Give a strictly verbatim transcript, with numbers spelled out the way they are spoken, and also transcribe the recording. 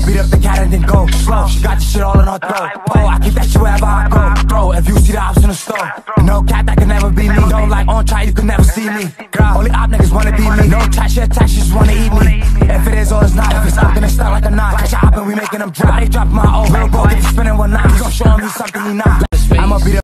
beat up the cat and then go slow. She got this shit all in her throat. Oh, I keep that shit wherever I go. Throw if you see the ops in the store. No cat that can never be me. Don't like on try, you can never see me. Only op niggas wanna be me. No chat shit, tax, just wanna eat me. If it is or it's not, if it's up, then it's stuck like a knot. Catch a op and we making them drop. They drop my old. Little bro, get to spinning one night. He gon' show him he's something he not. I'ma beat up.